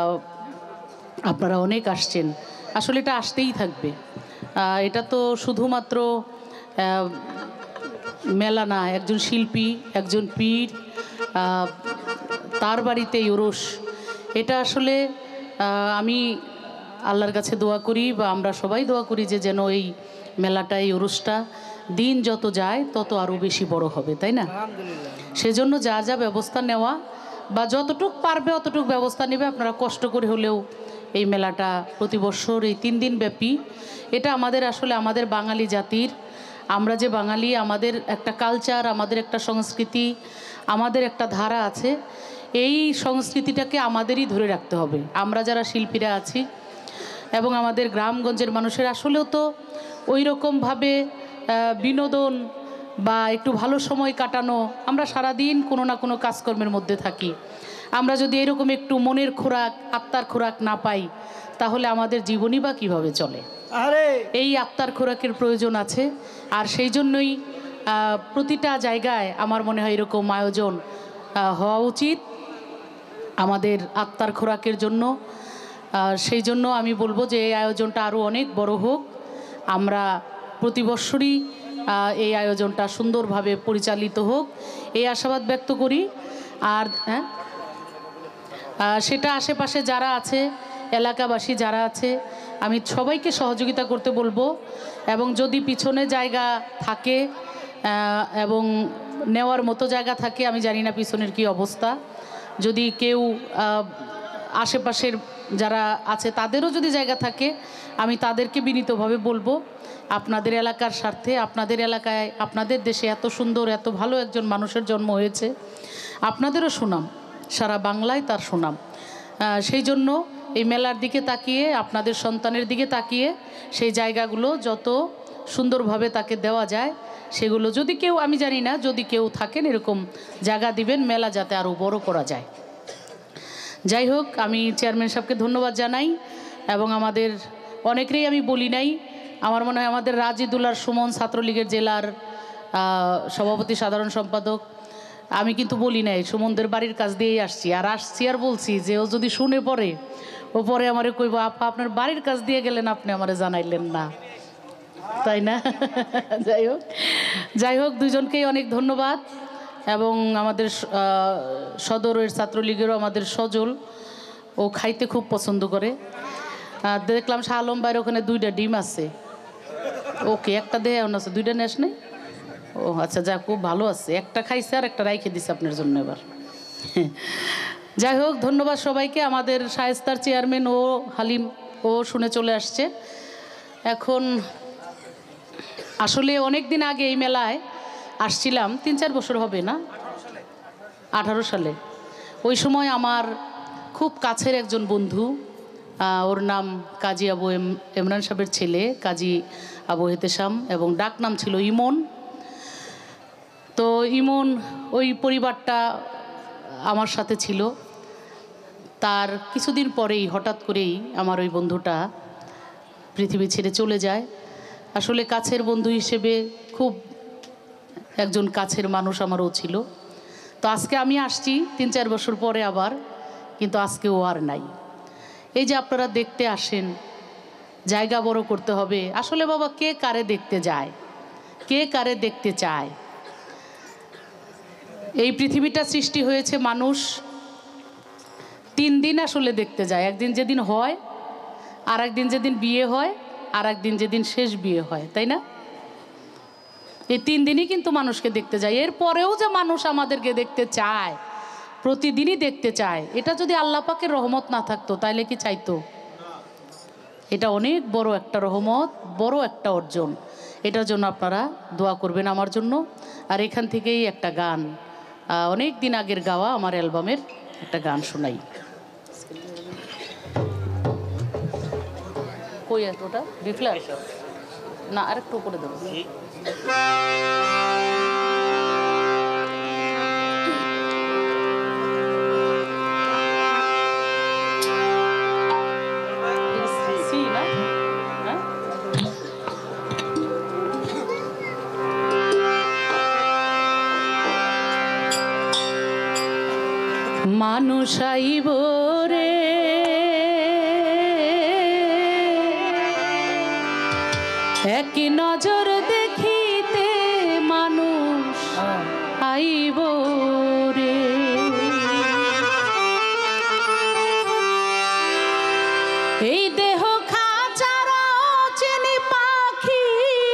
আপনারা অনেক আসছেন, আসলে এটা আসতেই থাকবে। এটা তো শুধুমাত্র মেলা না, একজন শিল্পী, একজন পীর, তার বাড়িতে ওরস, এটা আসলে আমি আল্লাহর কাছে দোয়া করি বা আমরা সবাই দোয়া করি যে যেন এই মেলাটা, এই ওরসটা দিন যত যায় তত আরও বেশি বড় হবে, তাই না? সেজন্য যা যা ব্যবস্থা নেওয়া বা যতটুক পারবে অতটুক ব্যবস্থা নেবে। আপনারা কষ্ট করে হলেও এই মেলাটা প্রতি বছর এই 3 দিন ব্যাপী, এটা আমাদের আসলে আমাদের বাঙালি জাতির, আমরা যে বাঙালি, আমাদের একটা কালচার, আমাদের একটা সংস্কৃতি, আমাদের একটা ধারা আছে। এই সংস্কৃতিটাকে আমাদেরই ধরে রাখতে হবে। আমরা যারা শিল্পীরা আছি এবং আমাদের গ্রামগঞ্জের মানুষের আসলেও তো ওই রকমভাবে বিনোদন বা একটু ভালো সময় কাটানো, আমরা সারাদিন কোনো না কোনো কাজকর্মের মধ্যে থাকি। আমরা যদি এরকম একটু মনের খোরাক, আত্মার খোরাক না পাই, তাহলে আমাদের জীবনই বা কীভাবে চলে? এই আত্মার খোরাকের প্রয়োজন আছে। আর সেই জন্যই প্রতিটা জায়গায় আমার মনে হয় এরকম আয়োজন হওয়া উচিত আমাদের আত্মার খোরাকের জন্য। সেই জন্য আমি বলবো যে এই আয়োজনটা আরও অনেক বড় হোক। আমরা প্রতি বৎসরই এই আয়োজনটা সুন্দরভাবে পরিচালিত হোক, এই আশাবাদ ব্যক্ত করি। আর সেটা আশেপাশে যারা আছে, এলাকাবাসী যারা আছে, আমি সবাইকে সহযোগিতা করতে বলবো। এবং যদি পিছনে জায়গা থাকে এবং নেওয়ার মতো জায়গা থাকে, আমি জানি না পিছনের কি অবস্থা, যদি কেউ আশেপাশের যারা আছে তাদেরও যদি জায়গা থাকে, আমি তাদেরকে বিনীতভাবে বলবো আপনাদের এলাকার স্বার্থে, আপনাদের এলাকায়, আপনাদের দেশে এত সুন্দর, এত ভালো একজন মানুষের জন্ম হয়েছে, আপনাদেরও সুনাম, সারা বাংলায় তার সুনাম। সেই জন্য এই মেলার দিকে তাকিয়ে, আপনাদের সন্তানের দিকে তাকিয়ে সেই জায়গাগুলো যত সুন্দরভাবে তাকে দেওয়া যায়, সেগুলো যদি কেউ, আমি জানি না, যদি কেউ থাকেন এরকম জায়গা দিবেন, মেলা যাতে আরও বড় করা যায়। যাই হোক, আমি চেয়ারম্যান সাহেবকে ধন্যবাদ জানাই এবং আমাদের অনেকেরই আমি বলি নাই, আমার মনে হয় আমাদের রাজিদুল্লাহ সুমন ছাত্রলীগের জেলার সভাপতি, সাধারণ সম্পাদক, আমি কিন্তু বলি নাই, সুমনদের বাড়ির কাছ দিয়েই আসছি আর বলছি যে ও যদি শুনে পড়ে, ও পরে আমারে কইব, আপা আপনার বাড়ির কাছ দিয়ে গেলেন, আপনি আমারে জানাইলেন না, তাই না? যাই হোক দুজনকেই অনেক ধন্যবাদ। এবং আমাদের সদরের ছাত্রলীগেরও আমাদের সজল, ও খাইতে খুব পছন্দ করে। দেখলাম শাহ আলম ভাইয়ের ওখানে 2টা ডিম আছে, ওকে একটা দেয় আছে, 2টা নেস নেই? ও আচ্ছা, যা, খুব ভালো আছে, একটা খাইছে আর একটা রাইখে দিছে আপনার জন্য এবার। যাই হোক, ধন্যবাদ সবাইকে। আমাদের শায়েস্তার চেয়ারম্যান ও হালিম ও শুনে চলে আসছে। এখন আসলে অনেক দিন আগে এই মেলায় আসছিলাম, 3-4 বছর হবে না, 18 সালে। ওই সময় আমার খুব কাছের একজন বন্ধু, ওর নাম কাজী আবু ইমরান সাহেবের ছেলে কাজী আবু হেতেশাম, এবং ডাক নাম ছিল ইমন। তো ইমন, ওই পরিবারটা আমার সাথে ছিল। তার কিছুদিন পরেই হঠাৎ করেই আমার ওই বন্ধুটা পৃথিবী ছেড়ে চলে যায়। আসলে কাছের বন্ধু হিসেবে খুব একজন কাছের মানুষ আমারও ছিল। তো আজকে আমি আসছি 3-4 বছর পরে আবার, কিন্তু আজকে ও আর নাই। এই যে আপনারা দেখতে আসেন, জায়গা বড় করতে হবে। আসলে বাবা, কে কারে দেখতে যায়, কে কারে দেখতে চায়? এই পৃথিবীটা সৃষ্টি হয়েছে মানুষ 3 দিন আসলে দেখতে যায়। একদিন যেদিন হয়, আর একদিন যেদিন বিয়ে হয়, আর একদিন যেদিন শেষ বিয়ে হয়, তাই না? এই 3 দিনই কিন্তু মানুষকে দেখতে যায়। এরপরেও যে মানুষ আমাদেরকে দেখতে চায়, প্রতিদিনই দেখতে চায়, এটা যদি আল্লাহ পাকের রহমত না থাকতো তাহলে কি চাইতো? এটা অনেক বড় একটা রহমত, বড় একটা অর্জন। এটার জন্য আপনারা দোয়া করবেন আমার জন্য। আর এখান থেকেই একটা গান, অনেক দিন আগের গাওয়া আমার অ্যালবামের একটা গান শোনাই। কই আছে ওটা? বিফ্লার না, আরেকটু উপরে দেবো। মানুষ আইব রে এক নজর দেখিতে মানুষ আইব রে, এই দেহ খাঁচারা চেনি পাখি,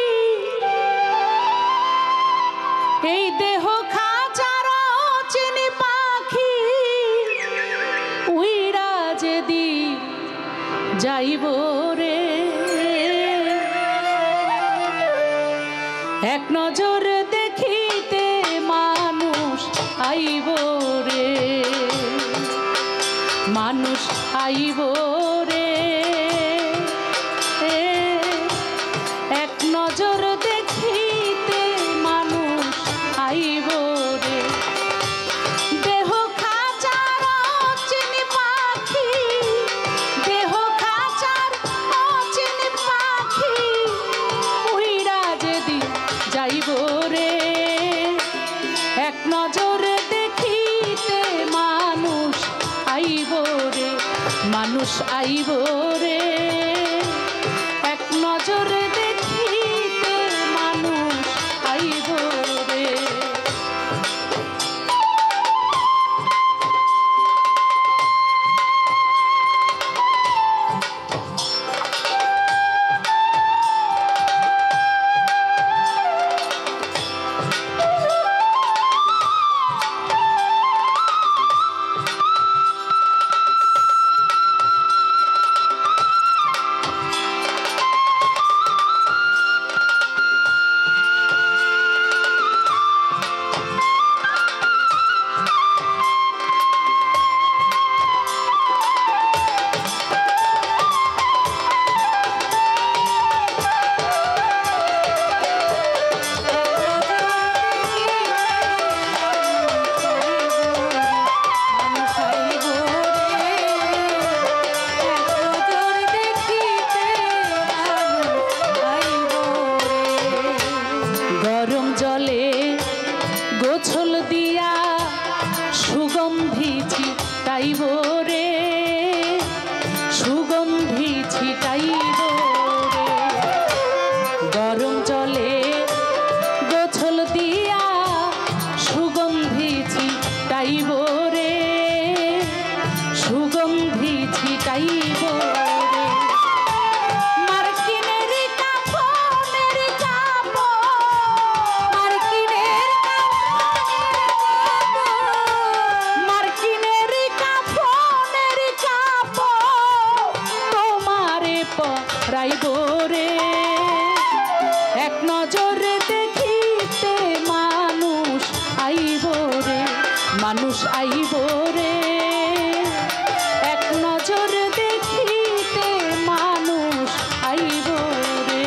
এই দেহ খাঁচারা চেনি পাখি, উইরা যেদি যাইব রে, এক নজর দেখিতে মানুষ আইব রে, মানুষ আইব রে, এক নজর দেখিতে মানুষ আইব রে, দেহ খাঁচার চিনি পাখি, দেহ খাঁচার চিনি পাখি, উইরা যেদিন যাইব রে, এক নজর দেখিতে মানুষ আইব রে, মানুষ আইব রে, এক নজর দেখিতে মানুষ আইব রে। গরম জলে গোছল দিয়া সুগন্ধি ছিটাইব রে, সুগন্ধি ছিটাইব রে, গরম জলে গোছল দিয়া সুগন্ধি ছিটাইব রে, সুগন্ধি ছিটাইব রে, মার্কিনের কাফনের কাপড়, মার্কিনের কাফনের কাপড় তোমারে পরাইব রে, এক নজর দেখিতে মানুষ আইব রে, মানুষ আইব রে, এক নজর দেখিতে মানুষ আইব রে।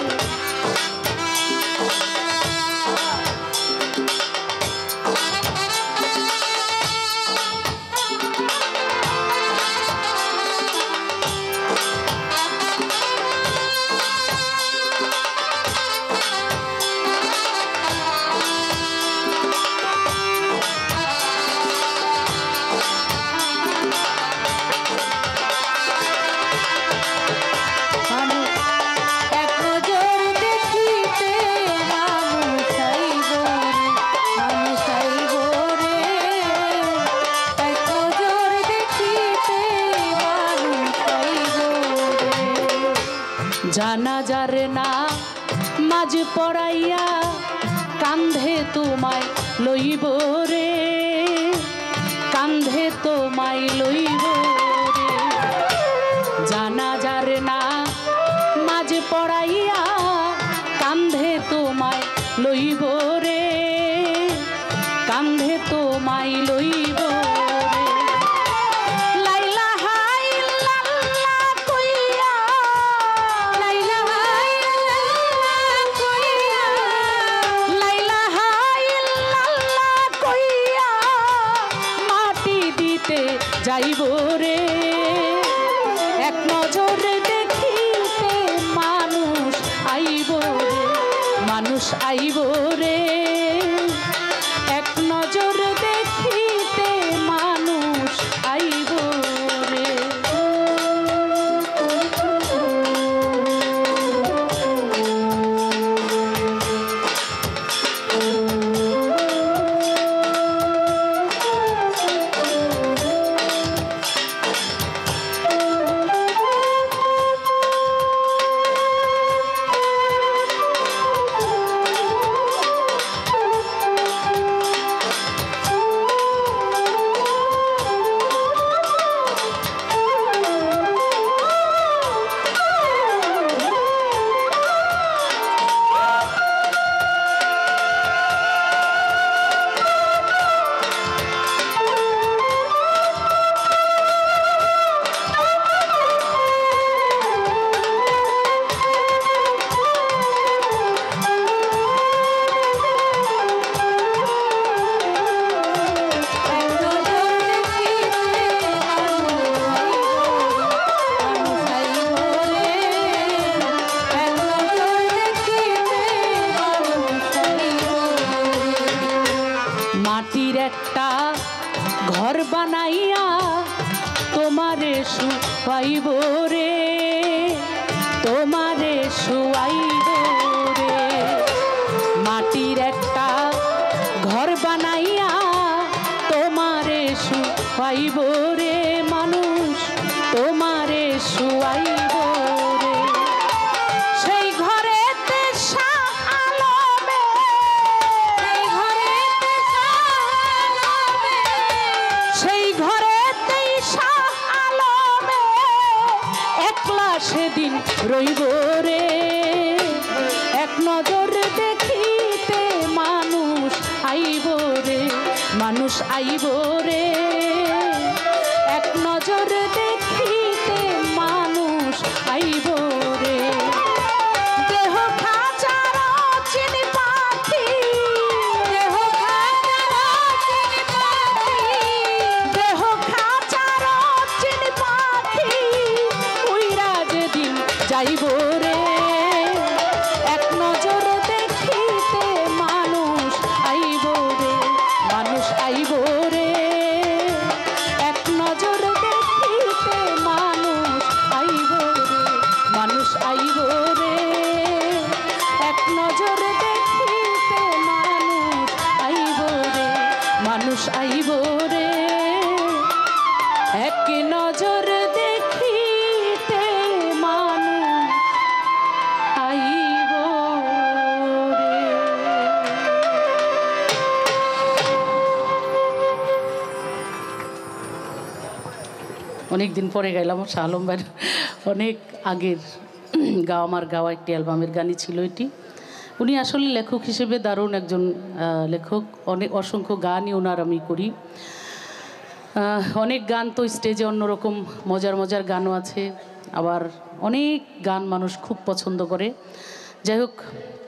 জানাজার না মাঝ পড়াইয়া কান্ধে তোমায় লইব রে, কান্ধে তোমায় লইব রে, জানাজার না মাঝ পড়াইয়া কান্ধে তোমায় লইব রে, কান্ধে তোমায় লইব রে, যাইব রে, এক নজর দেখিতে মানুষ আইব রে, মানুষ আইব রে, এক নজর দেখিতে মানুষ আইব রে। তোমারে শুয়াইব রে, তোমারে শুয়াইব রে। মাটির একটা ঘর বানাইয়া তোমারে শুয়াইব রে, মানুষ তোমারে শুয়াইব রে। সেই ঘরেতে আলমে, সেই ঘরেতে আলমে একলা সেদিন রইব রে। এক নজর দেখিতে মানুষ আইব রে, মানুষ আইব রে। এক নজর দেখিতে মানুষ আইব রে। দেহ খাঁচার চিনি পাখি, দেহ খাঁচার চিনি পাখি উইরা যেদিন যাইব রে। এক নজর দেখিতে মানুষ আইব রে, মানুষ আইব রে। এক নজর দেখিতে মানুষ আইব রে, মানুষ আইব রে। এক নজর দেখিতে মানুষ আইব রে, মানুষ আইব রে। এক নজর দেখিতে মানুষ আইব রে। অনেক দিন পরে গাইলাম শাহ আলম ভাইয়ের অনেক আগের গাওয়া, আমার গাওয়া একটি অ্যালবামের গানই ছিল এটি। উনি আসলে লেখক হিসেবে দারুণ একজন লেখক। অনেক অসংখ্য গানই ওনার আমি করি। অনেক গান তো স্টেজে অন্যরকম মজার মজার গানও আছে, আবার অনেক গান মানুষ খুব পছন্দ করে। যাই হোক,